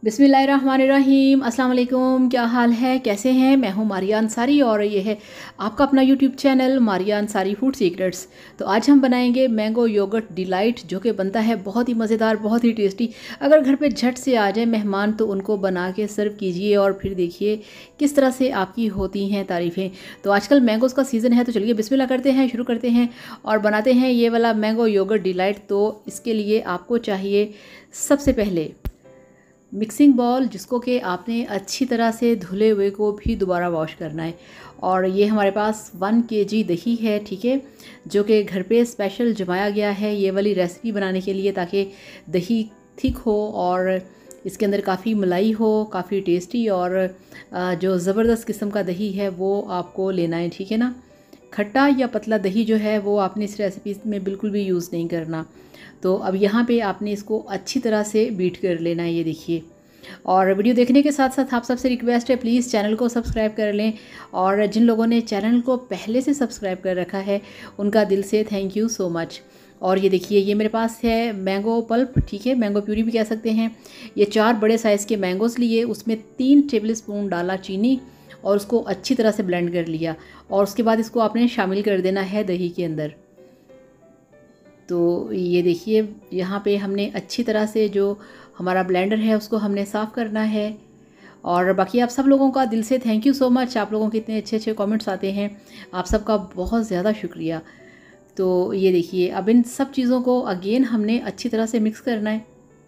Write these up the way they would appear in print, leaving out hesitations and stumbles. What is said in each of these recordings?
बिस्मिल्लाहिर्रहमानिर्रहीम। अस्सलाम वालेकुम। क्या हाल है, कैसे हैं? मैं हूं मारिया अंसारी और ये है आपका अपना YouTube channel Maria Ansari food secrets. तो आज हम बनाएंगे मैंगो योगर्ट डिलाइट, जो कि बनता है बहुत ही मज़ेदार, बहुत ही टेस्टी। अगर घर पे झट से आ जाए मेहमान तो उनको बना के सर्व कीजिए और फिर देखिए किस तरह से आपकी होती हैं तारीफ़ें। तो आजकल मैंगोज़ का सीज़न है, तो चलिए बिस्मिल्लाह करते हैं, शुरू करते हैं और बनाते हैं ये वाला मैंगो योगर्ट डिलाइट। तो इसके लिए आपको चाहिए सबसे पहले मिक्सिंग बॉल, जिसको कि आपने अच्छी तरह से धुले हुए को भी दोबारा वॉश करना है। और ये हमारे पास 1 kg दही है, ठीक है, जो कि घर पे स्पेशल जमाया गया है ये वाली रेसिपी बनाने के लिए, ताकि दही थिक हो और इसके अंदर काफ़ी मलाई हो, काफ़ी टेस्टी और जो ज़बरदस्त किस्म का दही है वो आपको लेना है, ठीक है ना। खट्टा या पतला दही जो है वो आपने इस रेसिपी में बिल्कुल भी यूज़ नहीं करना। तो अब यहाँ पे आपने इसको अच्छी तरह से बीट कर लेना है, ये देखिए। और वीडियो देखने के साथ साथ आप सबसे रिक्वेस्ट है, प्लीज़ चैनल को सब्सक्राइब कर लें। और जिन लोगों ने चैनल को पहले से सब्सक्राइब कर रखा है उनका दिल से थैंक यू सो मच। और ये देखिए, ये मेरे पास है मैंगो पल्प, ठीक है, मैंगो प्यूरी भी कह सकते हैं। ये 4 बड़े साइज़ के मैंगोज़ लिए, उसमें 3 टेबल स्पून डाला चीनी और उसको अच्छी तरह से ब्लेंड कर लिया। और उसके बाद इसको आपने शामिल कर देना है दही के अंदर। तो ये देखिए, यहाँ पे हमने अच्छी तरह से जो हमारा ब्लेंडर है उसको हमने साफ़ करना है। और बाकी आप सब लोगों का दिल से थैंक यू सो मच। आप लोगों के इतने अच्छे अच्छे कमेंट्स आते हैं, आप सबका बहुत ज़्यादा शुक्रिया। तो ये देखिए, अब इन सब चीज़ों को अगेन हमने अच्छी तरह से मिक्स करना है।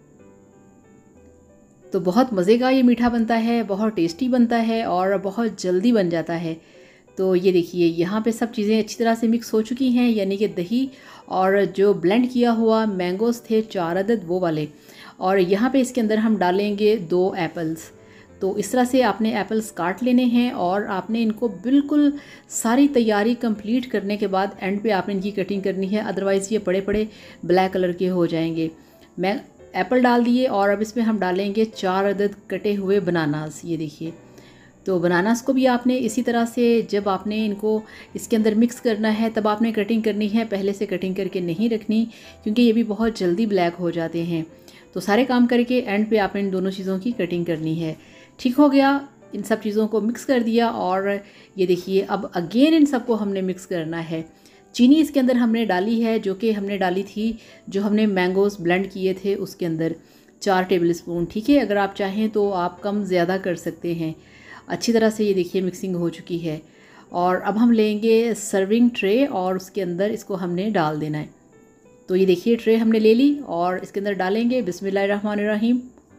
तो बहुत मज़े का ये मीठा बनता है, बहुत टेस्टी बनता है और बहुत जल्दी बन जाता है। तो ये देखिए, यहाँ पे सब चीज़ें अच्छी तरह से मिक्स हो चुकी हैं, यानी कि दही और जो ब्लेंड किया हुआ मैंगोज़ थे 4 अदद वो वाले। और यहाँ पे इसके अंदर हम डालेंगे 2 एप्पल्स। तो इस तरह से आपने एप्पल्स काट लेने हैं और आपने इनको बिल्कुल सारी तैयारी कंप्लीट करने के बाद एंड पे आपने इनकी कटिंग करनी है, अदरवाइज़ ये बड़े बड़े ब्लैक कलर के हो जाएंगे। मैं एप्पल डाल दिए और अब इसमें हम डालेंगे 4 अदद कटे हुए बनानास, ये देखिए। तो बनानास को भी आपने इसी तरह से, जब आपने इनको इसके अंदर मिक्स करना है तब आपने कटिंग करनी है, पहले से कटिंग करके नहीं रखनी, क्योंकि ये भी बहुत जल्दी ब्लैक हो जाते हैं। तो सारे काम करके एंड पे आपने इन दोनों चीज़ों की कटिंग करनी है। ठीक हो गया, इन सब चीज़ों को मिक्स कर दिया और ये देखिए, अब अगेन इन सबको हमने मिक्स करना है। चीनी इसके अंदर हमने डाली है, जो कि हमने डाली थी जो हमने मैंगोज़ ब्लेंड किए थे उसके अंदर 4 टेबल स्पून, ठीक है। अगर आप चाहें तो आप कम ज़्यादा कर सकते हैं। अच्छी तरह से ये देखिए मिक्सिंग हो चुकी है। और अब हम लेंगे सर्विंग ट्रे और उसके अंदर इसको हमने डाल देना है। तो ये देखिए, ट्रे हमने ले ली और इसके अंदर डालेंगे बिस्मिल्लाहिर्रहमानिर्रहीम।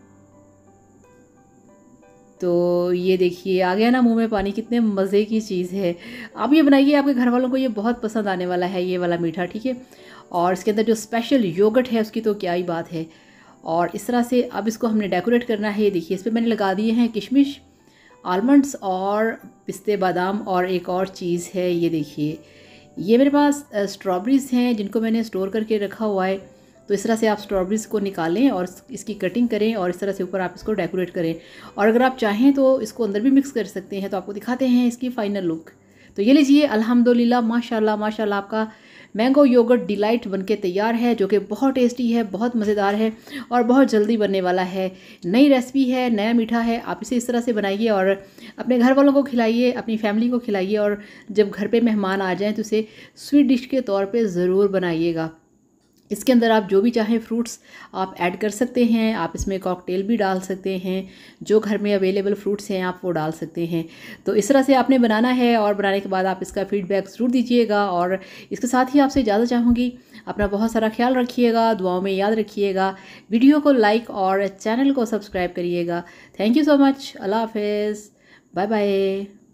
तो ये देखिए, आ गया ना मुंह में पानी, कितने मज़े की चीज़ है। आप ये बनाइए, आपके घर वालों को ये बहुत पसंद आने वाला है ये वाला मीठा, ठीक है। और इसके अंदर जो स्पेशल योगर्ट है उसकी तो क्या ही बात है। और इस तरह से अब इसको हमने डेकोरेट करना है। ये देखिए, इस पर मैंने लगा दिए हैं किशमिश, आलमंड्स और पिस्ते बादाम और एक और चीज़ है, ये देखिए। ये मेरे पास स्ट्रॉबेरीज़ हैं जिनको मैंने स्टोर करके रखा हुआ है। तो इस तरह से आप स्ट्रॉबेरीज़ को निकालें और इसकी कटिंग करें और इस तरह से ऊपर आप इसको डेकोरेट करें। और अगर आप चाहें तो इसको अंदर भी मिक्स कर सकते हैं। तो आपको दिखाते हैं इसकी फ़ाइनल लुक। तो ये लीजिए, अल्हम्दुलिल्लाह, माशाल्लाह माशाल्लाह, आपका मैंगो योगर्ट डिलाइट बनके तैयार है, जो कि बहुत टेस्टी है, बहुत मज़ेदार है और बहुत जल्दी बनने वाला है। नई रेसिपी है, नया मीठा है। आप इसे इस तरह से बनाइए और अपने घर वालों को खिलाइए, अपनी फैमिली को खिलाइए। और जब घर पे मेहमान आ जाएं तो इसे स्वीट डिश के तौर पे ज़रूर बनाइएगा। इसके अंदर आप जो भी चाहें फ्रूट्स आप ऐड कर सकते हैं। आप इसमें कॉकटेल भी डाल सकते हैं, जो घर में अवेलेबल फ्रूट्स हैं आप वो डाल सकते हैं। तो इस तरह से आपने बनाना है और बनाने के बाद आप इसका फीडबैक ज़रूर दीजिएगा। और इसके साथ ही आपसे इजाज़त चाहूँगी, अपना बहुत सारा ख्याल रखिएगा, दुआओं में याद रखिएगा, वीडियो को लाइक और चैनल को सब्सक्राइब करिएगा। Thank you so much. अल्लाह हाफिज़, बाय बाय।